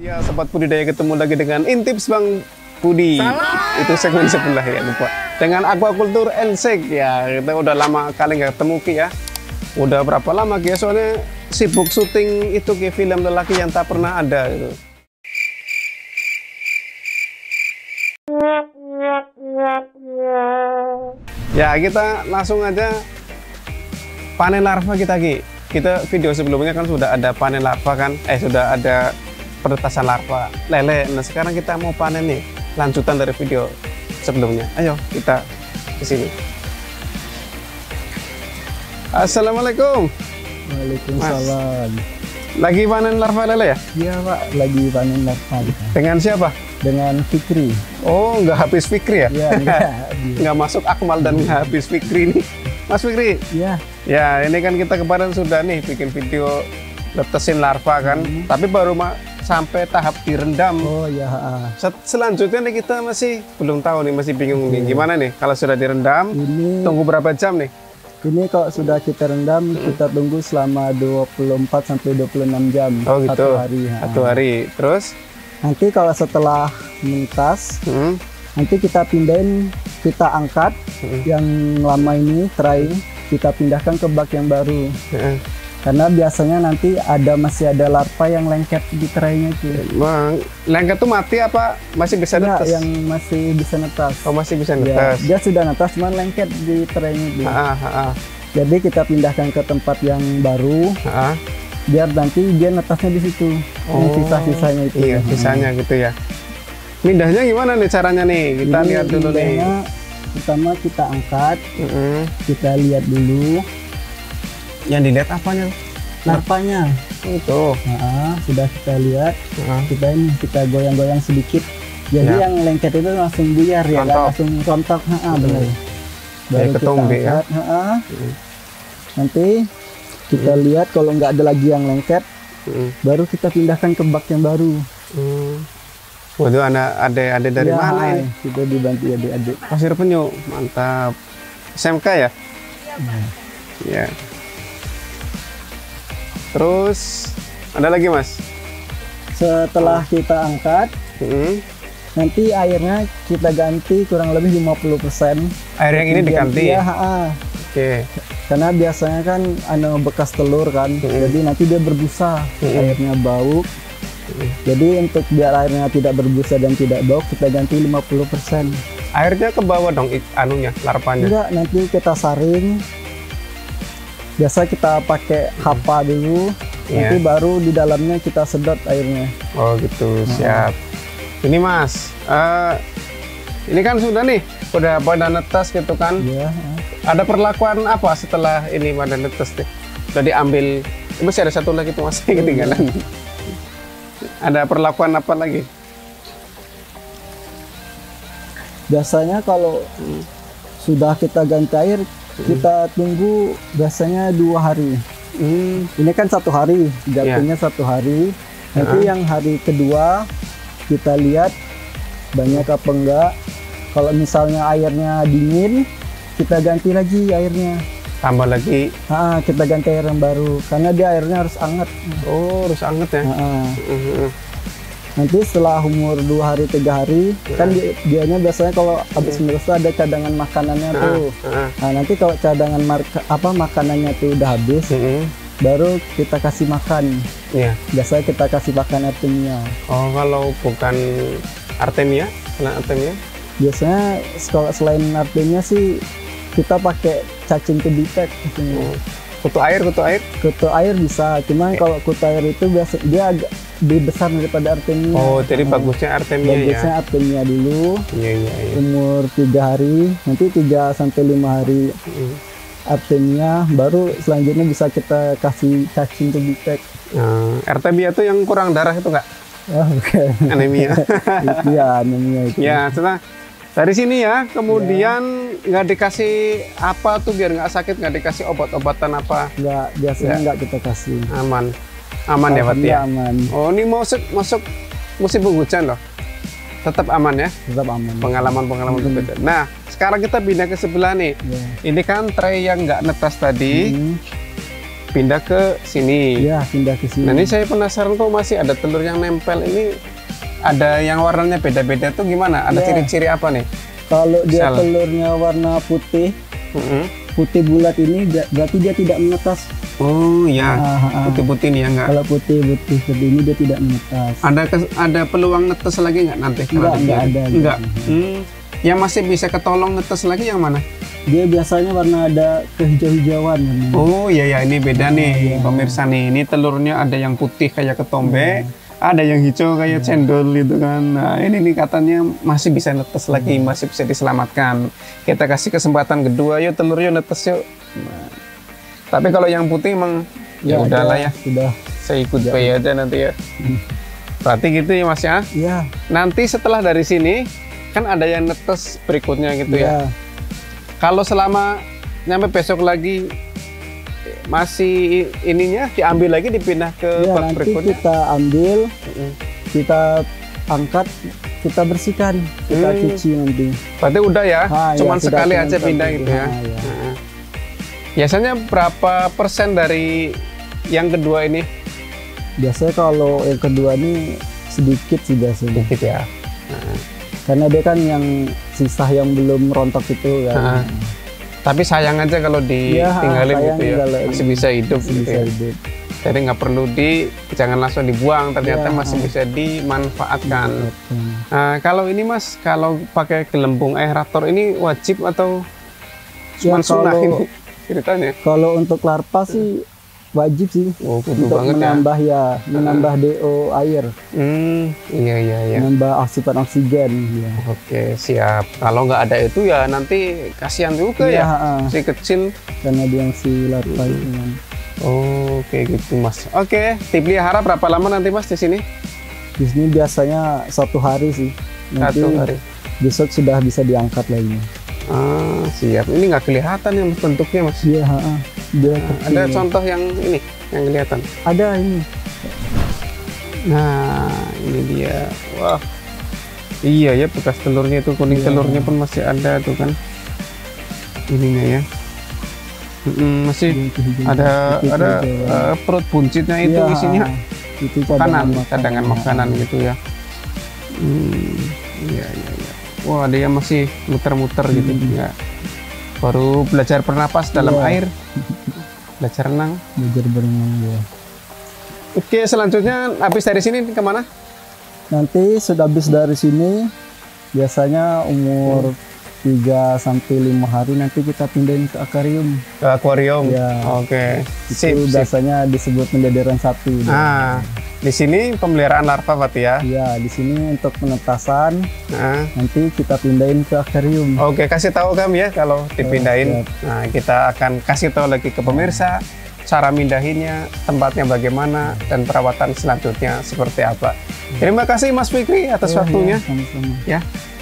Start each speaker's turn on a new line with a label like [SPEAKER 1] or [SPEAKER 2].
[SPEAKER 1] Ya, sobat budidaya, ketemu lagi dengan Intips Bang Budi. Salah. Itu segmen sebelah ya, lupa. Dengan aquaculture Ensek ya, kita udah lama kali nggak ketemu Ki ya. Udah berapa lama Ki ya, soalnya sibuk syuting itu Ki, film lelaki yang tak pernah ada gitu. Ya, kita langsung aja panen larva kita Ki. Kita video sebelumnya kan sudah ada panen larva kan, sudah ada penetasan larva lele. Nah sekarang kita mau panen nih, lanjutan dari video sebelumnya. Ayo kita ke sini. Assalamualaikum.
[SPEAKER 2] Waalaikumsalam.
[SPEAKER 1] Mas, lagi panen larva lele ya?
[SPEAKER 2] Iya Pak, lagi panen larva.
[SPEAKER 1] Dengan siapa?
[SPEAKER 2] Dengan Fikri.
[SPEAKER 1] Oh, nggak habis Fikri ya?
[SPEAKER 2] Iya,
[SPEAKER 1] nggak masuk Akmal dan nggak habis Fikri nih. Mas Fikri?
[SPEAKER 2] Iya.
[SPEAKER 1] Ya, ini kan kita kemarin sudah nih bikin video netesin larva kan, tapi baru sampai tahap direndam.
[SPEAKER 2] Oh ya.
[SPEAKER 1] Selanjutnya nih kita masih belum tahu nih, masih bingung nih gimana nih kalau sudah direndam.
[SPEAKER 2] Ini
[SPEAKER 1] tunggu berapa jam nih?
[SPEAKER 2] Ini kalau sudah kita rendam, kita tunggu selama 24 sampai 26 jam.
[SPEAKER 1] Oh gitu.
[SPEAKER 2] Satu hari.
[SPEAKER 1] Satu hari. Terus
[SPEAKER 2] nanti kalau setelah menetas, nanti kita pindahin, kita angkat yang lama ini tray, kita pindahkan ke bak yang baru. Karena biasanya nanti masih ada larva yang lengket di traynya itu.
[SPEAKER 1] Bang, lengket tuh mati apa masih bisa netas?
[SPEAKER 2] Yang masih bisa netas.
[SPEAKER 1] Oh, masih bisa netas.
[SPEAKER 2] Ya, dia sudah netas, cuman lengket di traynya itu. Jadi kita pindahkan ke tempat yang baru, biar nanti dia netasnya di situ. Oh, sisa-sisanya itu.
[SPEAKER 1] Iya, sisanya gitu ya. Pindahnya gimana nih caranya nih? Kita lihat dulu nih.
[SPEAKER 2] Pertama kita angkat, kita lihat dulu.
[SPEAKER 1] Yang dilihat apanya?
[SPEAKER 2] Larvanya.
[SPEAKER 1] Itu.
[SPEAKER 2] Sudah kita lihat. Kita goyang-goyang sedikit. Jadi yang lengket itu langsung buyar ya, langsung rontok. Benar. Baru kita angkat. Nanti kita lihat kalau nggak ada lagi yang lengket, baru kita pindahkan ke bak yang baru.
[SPEAKER 1] Waduh, ada dari mana ini?
[SPEAKER 2] Kita dibantu adik-adik.
[SPEAKER 1] Pasir penyu, mantap. SMK ya? Ya. Terus ada lagi Mas? Setelah
[SPEAKER 2] kita angkat, nanti airnya kita ganti kurang lebih 50%.
[SPEAKER 1] Air yang ini diganti?
[SPEAKER 2] Ya,
[SPEAKER 1] Oke.
[SPEAKER 2] Karena biasanya kan bekas telur kan, jadi nanti dia berbusa, airnya bau. Jadi untuk biar airnya tidak berbusa dan tidak bau, kita ganti 50%.
[SPEAKER 1] Airnya ke bawah dong, larvanya?
[SPEAKER 2] Enggak, nanti kita saring. Biasa kita pakai hapa dulu, nanti baru di dalamnya kita sedot airnya.
[SPEAKER 1] Oh gitu, siap. Ini Mas, ini kan sudah nih, udah pada netes gitu kan?
[SPEAKER 2] Iya.
[SPEAKER 1] Ada perlakuan apa setelah ini pada netes nih? Udah diambil, masih ada satu lagi tuh Mas, ketinggalan. Ada perlakuan apa lagi? Biasanya kalau
[SPEAKER 2] sudah kita ganti air, kita tunggu biasanya 2 hari. Ini kan 1 hari, jatuhnya 1 hari. Nanti yang hari kedua kita lihat banyak apa enggak. Kalau misalnya airnya dingin, kita ganti lagi airnya.
[SPEAKER 1] Tambah lagi?
[SPEAKER 2] Kita ganti air yang baru, karena dia airnya harus hangat.
[SPEAKER 1] Oh, harus hangat ya?
[SPEAKER 2] Nanti setelah umur 2 hari 3 hari, kan dianya biasanya kalau habis menetas ada cadangan makanannya tuh. Nah, nanti kalau cadangan makanannya tuh udah habis, baru kita kasih makan. Biasanya kita kasih makan Artemia. Oh, kalau bukan Artemia, selain Artemia? Biasanya kalau selain Artemia sih kita pakai cacing kebitek. Kutu air bisa, cuman kalau kutu air itu biasa dia agak lebih besar daripada Artemia. Oh, jadi bagusnya Artemia ya? Bagusnya Artemia dulu. Umur 3 hari, nanti 3 sampai 5 hari Artemia, baru selanjutnya bisa kita kasih cacing kebitek. Artemia itu yang kurang darah itu nggak? Bukan. Anemia. Iya, anemia itu. Ya, setelah dari sini ya, kemudian nggak dikasih apa tuh biar nggak sakit, nggak dikasih obat-obatan apa? Nggak, biasanya nggak kita kasih. Aman ya berarti ya? Aman. Oh, ini masuk musim penghujan loh. Tetap aman ya? Tetap aman. Pengalaman berbeda. Nah, sekarang kita pindah ke sebelah nih. Ini kan tray yang nggak netas tadi.
[SPEAKER 1] pindah ke sini.
[SPEAKER 2] Ya, pindah ke sini.
[SPEAKER 1] Nah ini saya penasaran kok masih ada telur yang nempel ini, ada yang warnanya beda-beda tuh gimana? Ada
[SPEAKER 2] Ya.
[SPEAKER 1] ciri-ciri apa nih?
[SPEAKER 2] Kalau dia
[SPEAKER 1] Salah.
[SPEAKER 2] telurnya warna putih, putih bulat ini berarti dia tidak menetas.
[SPEAKER 1] Oh ya,
[SPEAKER 2] Ah.
[SPEAKER 1] putih-putih nih ya enggak?
[SPEAKER 2] Kalau putih-putih seperti ini dia tidak menetas.
[SPEAKER 1] Ada peluang netes lagi nggak nanti? kalau
[SPEAKER 2] Enggak
[SPEAKER 1] dibiarin?
[SPEAKER 2] ada.
[SPEAKER 1] Enggak. Yang masih bisa ketolong netes lagi yang mana?
[SPEAKER 2] Dia biasanya warna ada kehijau-hijauan. warnanya.
[SPEAKER 1] Oh iya ya, ini beda nih
[SPEAKER 2] iya.
[SPEAKER 1] pemirsa nih. Ini telurnya ada yang putih kayak ketombe, ada yang hijau kayak cendol gitu kan. Nah ini nih katanya masih bisa netes lagi, masih bisa diselamatkan. Kita kasih kesempatan kedua, yuk telur yuk netes yuk. Nah, tapi kalau yang putih emang ya udahlah ya,
[SPEAKER 2] Sudah.
[SPEAKER 1] saya ikut pay aja nanti ya. Berarti gitu ya Mas ya.
[SPEAKER 2] Ya.
[SPEAKER 1] Nanti setelah dari sini kan ada yang netes berikutnya gitu ya.
[SPEAKER 2] Ya.
[SPEAKER 1] Kalau selama nyampe besok lagi masih ininya diambil lagi dipindah ke
[SPEAKER 2] Ya,
[SPEAKER 1] bak
[SPEAKER 2] nanti
[SPEAKER 1] berikutnya.
[SPEAKER 2] kita ambil, kita angkat, kita bersihkan, kita cuci nanti.
[SPEAKER 1] Berarti udah ya, cuman
[SPEAKER 2] sudah,
[SPEAKER 1] sekali
[SPEAKER 2] cuman
[SPEAKER 1] aja pindah
[SPEAKER 2] sekali.
[SPEAKER 1] gitu ya.
[SPEAKER 2] Ya.
[SPEAKER 1] Nah. Biasanya berapa persen dari yang kedua ini?
[SPEAKER 2] Biasanya kalau yang kedua ini sedikit sih biasanya.
[SPEAKER 1] Dikit ya.
[SPEAKER 2] Karena dia kan yang sisa yang belum rontok itu kan.
[SPEAKER 1] Nah. Tapi sayang aja kalau ditinggalin
[SPEAKER 2] sayang
[SPEAKER 1] gitu ya,
[SPEAKER 2] kalau
[SPEAKER 1] masih bisa hidup
[SPEAKER 2] masih
[SPEAKER 1] gitu
[SPEAKER 2] bisa
[SPEAKER 1] ya.
[SPEAKER 2] hidup.
[SPEAKER 1] Jadi nggak perlu jangan langsung dibuang, ternyata
[SPEAKER 2] Ya,
[SPEAKER 1] masih bisa dimanfaatkan.
[SPEAKER 2] Betul.
[SPEAKER 1] Nah, kalau ini Mas, kalau pakai gelembung aerator ini wajib atau
[SPEAKER 2] Ya,
[SPEAKER 1] cuma sunnah
[SPEAKER 2] kalau-
[SPEAKER 1] ini ceritanya?
[SPEAKER 2] Kalau untuk larva sih wajib sih.
[SPEAKER 1] Oh, kudu
[SPEAKER 2] Untuk
[SPEAKER 1] banget ya.
[SPEAKER 2] menambah DO air,
[SPEAKER 1] Iya.
[SPEAKER 2] menambah asupan oksigen. Ya.
[SPEAKER 1] Oke, siap. Kalau nggak ada itu ya nanti kasihan juga
[SPEAKER 2] Iya,
[SPEAKER 1] ya, si kecil.
[SPEAKER 2] karena dia yang si larva itu kan.
[SPEAKER 1] Oke, gitu Mas. Oke, dipelihara berapa lama nanti Mas di sini?
[SPEAKER 2] Di sini biasanya 1 hari sih. Nanti
[SPEAKER 1] 1 hari.
[SPEAKER 2] besok sudah bisa diangkat lagi.
[SPEAKER 1] Siap. Ini nggak kelihatan ya Mas bentuknya Mas.
[SPEAKER 2] Iya, dia kecil.
[SPEAKER 1] Ada contoh yang ini, yang kelihatan.
[SPEAKER 2] Ada ini.
[SPEAKER 1] Nah, ini dia. Wah. Iya ya, bekas telurnya itu, kuning telurnya pun masih ada tuh kan. Ininya ya. Masih ada perut buncitnya itu
[SPEAKER 2] Iya,
[SPEAKER 1] isinya
[SPEAKER 2] itu
[SPEAKER 1] cadangan makanan gitu ya. Iya. Wah, dia masih muter-muter gitu ya. Baru belajar bernapas dalam
[SPEAKER 2] Iya.
[SPEAKER 1] air. Belajar renang.
[SPEAKER 2] Belajar berenang ya.
[SPEAKER 1] Oke, selanjutnya habis dari sini kemana?
[SPEAKER 2] Nanti sudah habis dari sini biasanya umur 3 sampai 5 hari nanti kita pindahin ke akuarium.
[SPEAKER 1] Ke akuarium.
[SPEAKER 2] Ya.
[SPEAKER 1] Oke.
[SPEAKER 2] Itu
[SPEAKER 1] Sip.
[SPEAKER 2] biasanya disebut pendederan sapi.
[SPEAKER 1] Di sini pemeliharaan larva berarti ya.
[SPEAKER 2] Ya, di sini untuk penetasan,
[SPEAKER 1] Nah.
[SPEAKER 2] nanti kita pindahin ke akuarium.
[SPEAKER 1] Oke, kasih tahu kami ya kalau dipindahin.
[SPEAKER 2] siap.
[SPEAKER 1] Nah, kita akan kasih tahu lagi ke pemirsa cara mindahinnya, tempatnya bagaimana, dan perawatan selanjutnya seperti apa. Terima kasih Mas Fikri atas
[SPEAKER 2] Ya,
[SPEAKER 1] waktunya.
[SPEAKER 2] sama-sama.
[SPEAKER 1] Ya,